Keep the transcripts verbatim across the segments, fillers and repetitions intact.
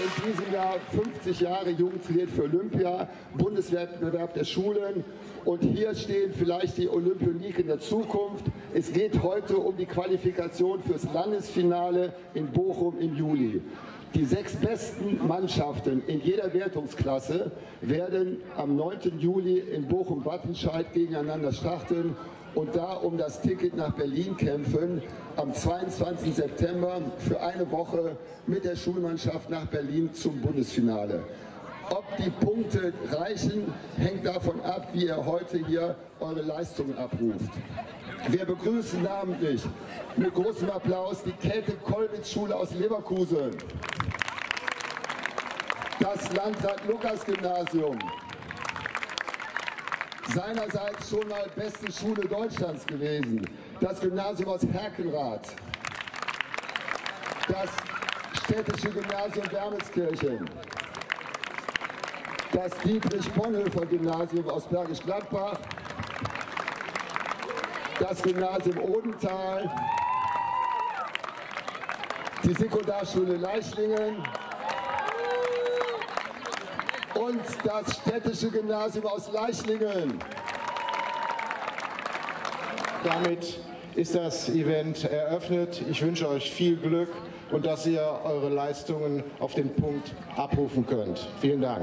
in diesem Jahr fünfzig Jahre Jugend trainiert für Olympia, Bundeswettbewerb der Schulen. Und hier stehen vielleicht die Olympioniken der Zukunft. Es geht heute um die Qualifikation fürs Landesfinale in Bochum im Juli. Die sechs besten Mannschaften in jeder Wertungsklasse werden am neunten Juli in Bochum-Wattenscheid gegeneinander starten und da um das Ticket nach Berlin kämpfen, am zweiundzwanzigsten September für eine Woche mit der Schulmannschaft nach Berlin zum Bundesfinale. Ob die Punkte reichen, hängt davon ab, wie ihr heute hier eure Leistungen abruft. Wir begrüßen namentlich mit großem Applaus die Käthe-Kollwitz-Schule aus Leverkusen, das Landrat-Lukas-Gymnasium, seinerseits schon mal beste Schule Deutschlands gewesen, das Gymnasium aus Herkenrath, das städtische Gymnasium Wermelskirchen, das Dietrich-Bonhoeffer-Gymnasium aus Bergisch Gladbach, das Gymnasium Odenthal, die Sekundarschule Leichlingen und das städtische Gymnasium aus Leichlingen. Damit ist das Event eröffnet. Ich wünsche euch viel Glück und dass ihr eure Leistungen auf den Punkt abrufen könnt. Vielen Dank.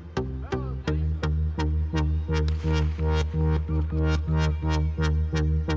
Thank you.